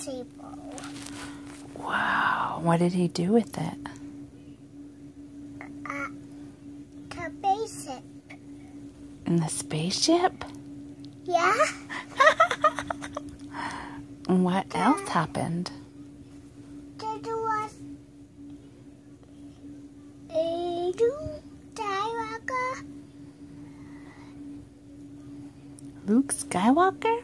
table. Wow. What did he do with it? The basic. In the spaceship? Yeah? And what else happened? There was a Skywalker. Luke Skywalker?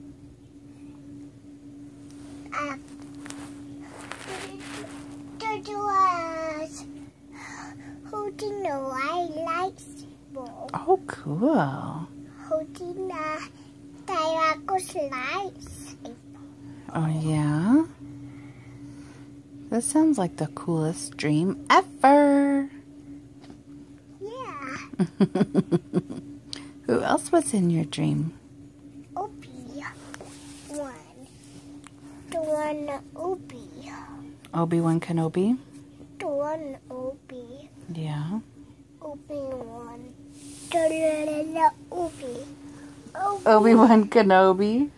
There was holding the white lightsaber. Oh, cool. Holding the Skywalker's lightsaber. Oh, yeah? This sounds like the coolest dream ever. Yeah. Who else was in your dream? Obi-Wan. The one Obi. Obi-Wan Kenobi? The one Obi. Yeah. Obi-Wan. The Obi. Obi-Wan Kenobi?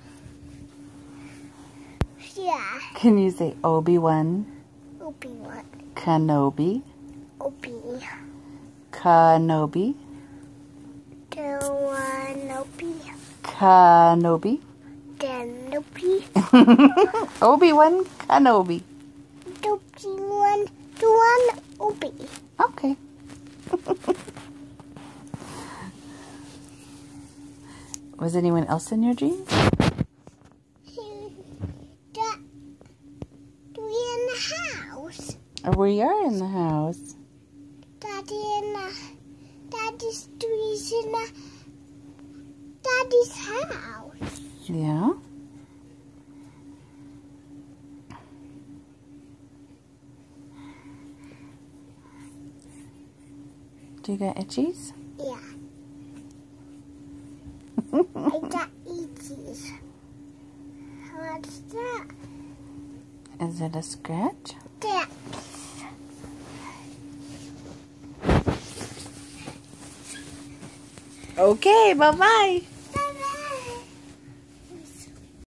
Yeah. Can you say Obi-Wan Obi-Wan. Kenobi? Obi. Kenobi? The one Obi. Kenobi? Then Obi. Obi-Wan Kenobi. The one Obi. Okay. Was anyone else in your dream? We in the house. We are in the house. Daddy's in Daddy's house. Yeah. Do you got itchies? Yeah. I got itchies. What's that? Is it a scratch? That. Okay, bye-bye.